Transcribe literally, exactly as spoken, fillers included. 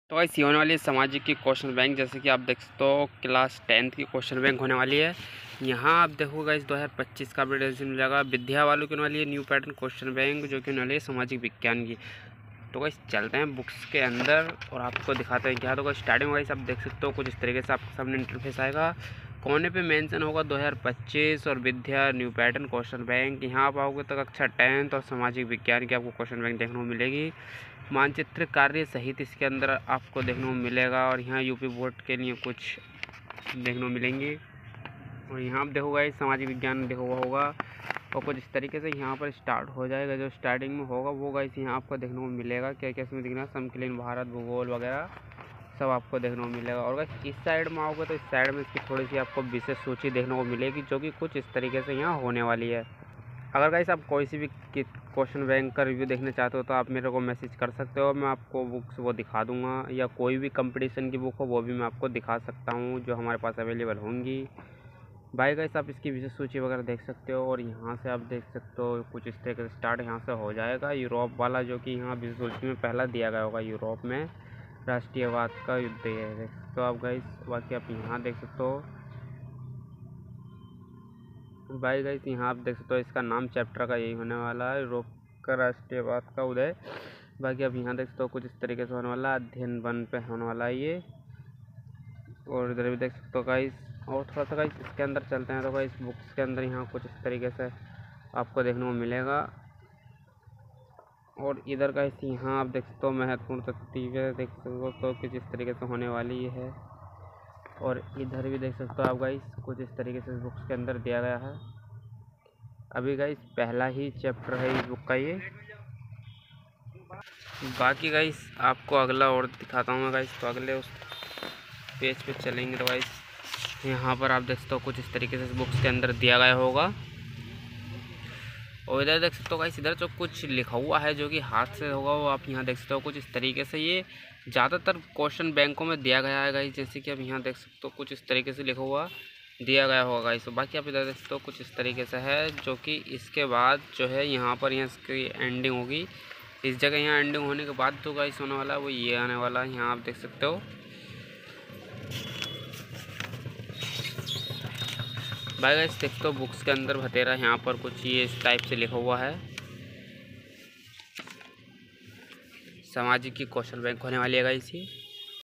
तो गाइस ये होने वाली है सामाजिक की क्वेश्चन बैंक। जैसे कि आप देख सकते हो क्लास टेंथ की क्वेश्चन बैंक होने वाली है। यहाँ आप देखो गाइस दो हज़ार पच्चीस का अपडेट मिल जाएगा। विद्या वालों की होने वाली है न्यू पैटर्न क्वेश्चन बैंक, जो कि होने वाली है सामाजिक विज्ञान की। तो गाइस चलते हैं बुक्स के अंदर और आपको दिखाते हैं क्या। तो गाइस स्टार्टिंग वाइस आप देख सकते हो कुछ इस तरीके से आपके सामने इंटरफेस आएगा। कोने पे मेंशन होगा दो हज़ार पच्चीस और Vidya new pattern question bank. यहाँ आप आओगे तो कक्षा टेंथ और सामाजिक विज्ञान की आपको क्वेश्चन बैंक देखने को मिलेगी। मानचित्र कार्य सहित इसके अंदर आपको देखने को मिलेगा। और यहाँ यूपी बोर्ड के लिए कुछ देखने को मिलेंगी। और यहाँ आप देखोगा इस सामाजिक विज्ञान देखोगा होगा और कुछ इस तरीके से यहाँ पर स्टार्ट हो जाएगा। जो स्टार्टिंग में होगा वो गाइस यहाँ आपको देखने को मिलेगा। क्या क्या इसमें दिखना है, समकालीन भारत, भूगोल वगैरह सब आपको देखने को मिलेगा। और गाइस इस साइड में आओगे तो इस साइड में इसकी थोड़ी सी आपको विशेष सूची देखने को मिलेगी, जो कि कुछ इस तरीके से यहाँ होने वाली है। अगर गाइस आप कोई सी भी क्वेश्चन बैंक का रिव्यू देखना चाहते हो तो आप मेरे को मैसेज कर सकते हो, मैं आपको बुक्स वो दिखा दूंगा। या कोई भी कंपटीशन की बुक हो वो भी मैं आपको दिखा सकता हूँ जो हमारे पास अवेलेबल होंगी। भाई गाइस आप इसकी विशेष सूची वगैरह देख सकते हो। और यहाँ से आप देख सकते हो कुछ इस तरीके से स्टार्ट यहाँ से हो जाएगा। यूरोप वाला जो कि यहाँ विशेष सूची में पहला दिया गया होगा, यूरोप में राष्ट्रीयवाद का युद्ध है, देख सकते हो आप गाइस। बाकी आप यहाँ देख सकते हो भाई गाइस, यहाँ आप देख सकते हो इसका नाम चैप्टर का यही होने वाला है, यूरोप का राष्ट्रीयवाद का उदय। बाकी आप यहाँ देख सकते हो कुछ इस तरीके से होने वाला है, अध्ययन वन पे होने वाला है ये। और इधर भी देख सकते हो गाइस। और थोड़ा सा गाइस इसके अंदर चलते हैं तो गाइस बुक्स के अंदर यहाँ कुछ इस तरीके से आपको देखने को मिलेगा। और इधर गाइस यहाँ आप देख सकते हो महत्वपूर्ण तथ्य देख सकते हो तो कुछ इस तरीके से होने वाली है। और इधर भी देख सकते हो आप गाइस कुछ इस तरीके से बुक्स के अंदर दिया गया है। अभी गाइस पहला ही चैप्टर है इस बुक का ये। बाकी गाइस आपको अगला और दिखाता हूँ मैं गाइस। तो अगले उस पेज पे चलेंगे तो गाइस यहाँ पर आप देख सकते हो कुछ इस तरीके से इस बुक्स के अंदर दिया गया होगा। और इधर देख सकते हो गाइस इधर जो कुछ लिखा हुआ है जो कि हाथ से होगा वो आप यहाँ देख सकते हो कुछ इस तरीके से। ये ज़्यादातर क्वेश्चन बैंकों में दिया गया है गाइस। जैसे कि आप यहाँ देख सकते हो कुछ इस तरीके से लिखा हुआ दिया गया होगा गाइस। बाकी आप इधर देख सकते हो कुछ इस तरीके से है, जो कि इसके बाद जो है यहाँ पर यहाँ इसकी एंडिंग होगी। इस जगह यहाँ एंडिंग होने के बाद तो गाइस होने वाला है वो ये आने वाला है, यहाँ आप देख सकते हो। भाई गाइस देख तो बुक्स के अंदर भतेरा यहाँ पर कुछ ये इस टाइप से लिखा हुआ है, सामाजिक की क्वेश्चन बैंक होने वाली है गाइस ये।